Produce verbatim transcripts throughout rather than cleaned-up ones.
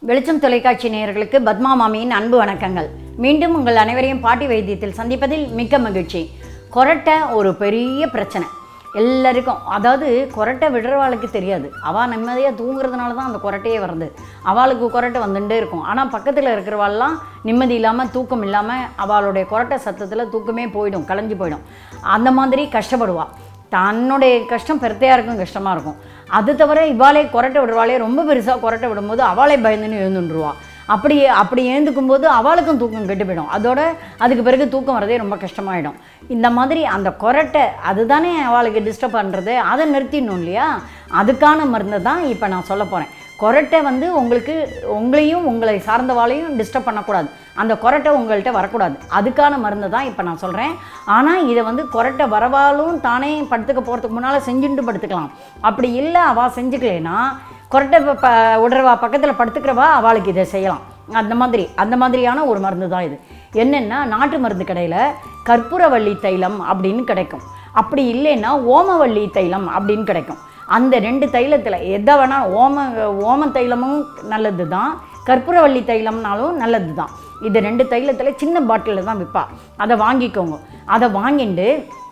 வெளிச்சம் தொலைக்காட்சி நேயர்களுக்கு பத்மா மாமியின் அன்பு வணக்கங்கள். மீண்டும் உங்கள் அனைவரையும் பாட்டி வைத்தியத்தில் சந்திப்பதில் மிக்க மகிழ்ச்சி. கொரட்டை ஒரு பெரிய பிரச்சனை எல்லாருக்கும். அதாவது கொரட்டை விடுறவாளுக்கு தெரியாது, அவள் நிம்மதியாக தூங்குறதுனால தான் அந்த கொரட்டையே வருது. அவளுக்கு கொரட்டை வந்துட்டே இருக்கும். ஆனால் பக்கத்தில் இருக்கிறவாள்லாம் நிம்மதி இல்லாமல் தூக்கம் இல்லாமல் அவளுடைய கொரட்டை சத்தத்தில் தூக்கமே போயிடும், கலைஞ்சி போயிடும். அந்த மாதிரி கஷ்டப்படுவாள். தன்னுடைய கஷ்டம் பெருத்தையாக இருக்கும், கஷ்டமாக இருக்கும். அது தவிர இவாளே கொரட்டை விடுவாளே ரொம்ப பெருசாக கொரட்டை விடும்போது அவளே பயந்துன்னு எழுந்துருவாள். அப்படி அப்படி எழுந்துக்கும் போது அவளுக்கும் தூக்கம் கெட்டு போயிடும். அதோட அதுக்கு பிறகு தூக்கம் வரதே ரொம்ப கஷ்டமாயிடும். இந்த மாதிரி அந்த கொரட்டை அதுதானே அவளுக்கு டிஸ்டர்ப் பண்ணுறது, அதை நிறுத்திடணும் இல்லையா? அதுக்கான மருந்து தான் இப்போ நான் சொல்ல போகிறேன். கொரட்டை வந்து உங்களுக்கு உங்களையும் உங்களை சார்ந்தவாளையும் டிஸ்டர்ப் பண்ணக்கூடாது, அந்த கொரட்டை உங்கள்கிட்ட வரக்கூடாது. அதுக்கான மருந்து தான் இப்போ நான் சொல்கிறேன். ஆனால் இதை வந்து கொரட்டை வரவாலும் தானே படுத்துக்க போகிறதுக்கு முன்னால் செஞ்சுட்டு படுத்துக்கலாம். அப்படி இல்லை அவள் செஞ்சுக்கலைன்னா கொரட்டை ப விடுறவா பக்கத்தில் படுத்துக்கிறவா அவளுக்கு இதை செய்யலாம். அந்த மாதிரி அந்த மாதிரியான ஒரு மருந்து தான் இது. என்னென்னா, நாட்டு மருந்து கடையில் கற்பூரவள்ளி தைலம் அப்படின்னு கிடைக்கும். அப்படி இல்லைன்னா ஓமவள்ளி தைலம் அப்படின்னு கிடைக்கும். அந்த ரெண்டு தைலத்தில் எதை வேணால், ஓம ஓம தைலமும் நல்லது தான், கற்பூரவள்ளி தைலம்னாலும் நல்லது தான். இது ரெண்டு தைலத்தில் சின்ன பாட்டிலில் தான் விற்பா. அதை வாங்கிக்கோங்க. அதை வாங்கிட்டு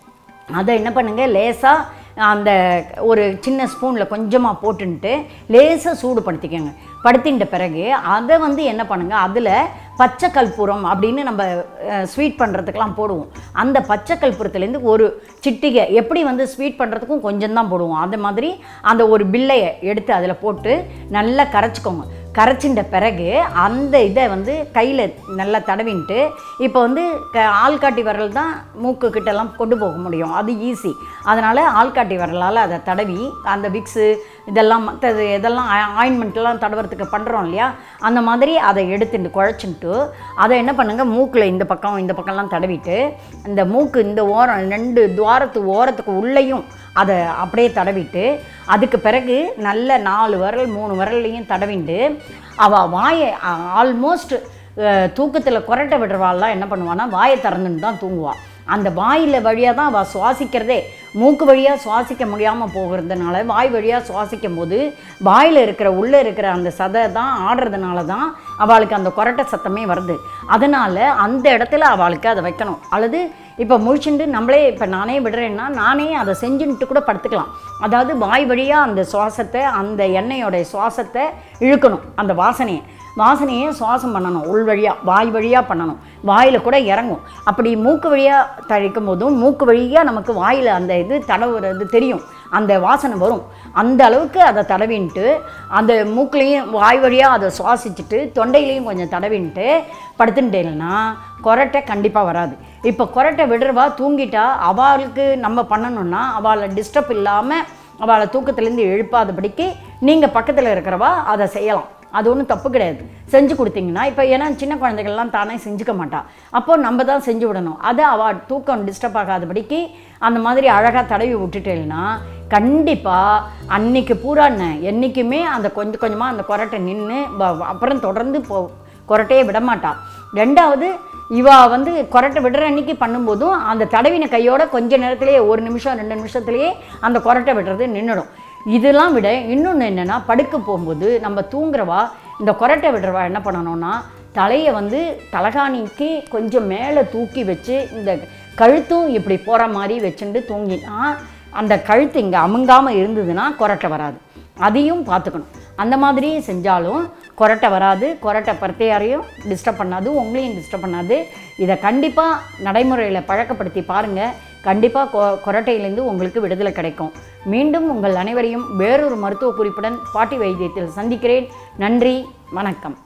அதை என்ன பண்ணுங்கள், லேசாக அந்த ஒரு சின்ன ஸ்பூனில் கொஞ்சமாக போட்டுன்ட்டு லேசாக சூடுபடுத்திக்கோங்க. படுத்தின்ற பிறகு அதை வந்து என்ன பண்ணுங்கள், அதில் பச்சை கற்பூரம் அப்படின்னு நம்ம ஸ்வீட் பண்ணுறதுக்கெலாம் போடுவோம். அந்த பச்சை கற்பூரத்துலேருந்து ஒரு சிட்டிகை, எப்படி வந்து ஸ்வீட் பண்ணுறதுக்கும் கொஞ்சம் தான் போடுவோம், அது மாதிரி அந்த ஒரு பில்லையை எடுத்து அதில் போட்டு நல்லா கரைச்சிக்கோங்க. கரைச்சின்ற பிறகு அந்த இதை வந்து கையில் நல்லா தடவின்ட்டு, இப்போ வந்து க ஆள்காட்டி விரல் தான் மூக்கு கிட்டலாம் கொண்டு போக முடியும், அது ஈஸி. அதனால் ஆள்காட்டி விரலால் அதை தடவி அந்த விக்ஸு இதெல்லாம் மற்றது இதெல்லாம் ஆயின்மெண்ட்லாம் தடவுறதுக்கு பண்ணுறோம் இல்லையா, அந்த மாதிரி அதை எடுத்துட்டு குழச்சின்ட்டு அதை என்ன பண்ணுங்கள், மூக்கில் இந்த பக்கம் இந்த பக்கம்லாம் தடவிட்டு இந்த மூக்கு இந்த ஓரம் ரெண்டு துவாரத்து ஓரத்துக்கு உள்ளேயும் அதை அப்படியே தடவிட்டு, அதுக்கு பிறகு நல்ல நாலு விரல் மூணு விரல்லையும் தடவிட்டு அவள் வாயை ஆல்மோஸ்ட் தூக்கத்தில் கொரட்டை விடுறவாள்லாம் என்ன பண்ணுவான்னா வாயை திறந்துன்னு தான் தூங்குவாள். அந்த வாயில் வழியாக தான் அவள் சுவாசிக்கிறதே. மூக்கு வழியாக சுவாசிக்க முடியாமல் போகிறதுனால வாய் வழியாக சுவாசிக்கும் போது வாயில் இருக்கிற உள்ளே இருக்கிற அந்த சதை தான் ஆடுறதுனால தான் அவளுக்கு அந்த கொரட்டை சத்தமே வருது. அதனால் அந்த இடத்துல அவளுக்கு அதை வைக்கணும். அல்லது இப்போ முழிச்சுட்டு நம்மளே இப்போ நானே விடுறேன்னா நானே அதை செஞ்சுன்ட்டு கூட படுத்துக்கலாம். அதாவது வாய் வழியாக அந்த சுவாசத்தை, அந்த எண்ணெயோடைய சுவாசத்தை இழுக்கணும், அந்த வாசனையை வாசனையே சுவாசம் பண்ணணும், உள் வழியாக வாய் வழியாக பண்ணணும், வாயில் கூட இறங்கும். அப்படி மூக்கு வழியாக தழிக்கும் போதும் மூக்கு வழியாக நமக்கு வாயில் அந்த இது தடவுறது தெரியும், அந்த வாசனை வரும். அந்த அளவுக்கு அதை தடவின்ட்டு அந்த மூக்குலேயும் வாய் வழியாக அதை சுவாசிச்சுட்டு தொண்டையிலையும் கொஞ்சம் தடவின்ட்டு படுத்துட்டேன்னா கொரட்டை கண்டிப்பாக வராது. இப்போ கொரட்டை விடுறவா தூங்கிட்டா அவளுக்கு நம்ம பண்ணணுன்னா அவளை டிஸ்டர்ப் இல்லாமல் அவளை தூக்கத்துலேருந்து எழுப்பாதபடிக்கு நீங்கள் பக்கத்தில் இருக்கிறவா அதை செய்யலாம். அது ஒன்றும் தப்பு கிடையாது, செஞ்சு கொடுத்தீங்கன்னா. இப்போ ஏன்னா சின்ன குழந்தைகள்லாம் தானே செஞ்சுக்க மாட்டா, அப்போது நம்ம தான் செஞ்சு விடணும். அதை அவள் தூக்கம் டிஸ்டர்ப் ஆகாதபடிக்கு அந்த மாதிரி அழகாக தடவி விட்டுட்டேன்னா கண்டிப்பாக அன்னைக்கு பூரா என்றைக்குமே அந்த கொஞ்சம் கொஞ்சமாக அந்த கொரட்டை நின்று அப்புறம் தொடர்ந்து போ கொரட்டையே விடமாட்டா. ரெண்டாவது, இவா வந்து கொரட்டை விடுற அன்னைக்கு பண்ணும்போதும் அந்த தடவின கையோட கொஞ்ச நேரத்திலேயே ஒரு நிமிஷம் ரெண்டு நிமிஷத்துலேயே அந்த கொரட்டை விடுறது நின்றுடும். இதெல்லாம் விட இன்னொன்று என்னென்னா, படுக்க போகும்போது நம்ம தூங்குறவா இந்த கொரட்டை விடுறவா என்ன பண்ணணும்னா, தலையை வந்து தலகாணிக்கு கொஞ்சம் மேலே தூக்கி வச்சு இந்த கழுத்தும் இப்படி போகிற மாதிரி வச்சுட்டு தூங்கினா அந்த கழுத்து இங்கே அமுங்காமல் இருந்ததுன்னா கொரட்டை வராது. அதையும் பார்த்துக்கணும். அந்த மாதிரி செஞ்சாலும் கொரட்டை வராது, கொரட்டை பர்த்தையாரையும் டிஸ்டர்ப் பண்ணாது, உங்களையும் டிஸ்டர்ப் பண்ணாது. இதை கண்டிப்பாக நடைமுறையில் பழக்கப்படுத்தி பாருங்கள். கண்டிப்பாக கொ கொரட்டையிலேருந்து உங்களுக்கு விடுதலை கிடைக்கும். மீண்டும் உங்கள் அனைவரையும் வேறொரு மருத்துவ குறிப்புடன் பாட்டி வைத்தியத்தில் சந்திக்கிறேன். நன்றி, வணக்கம்.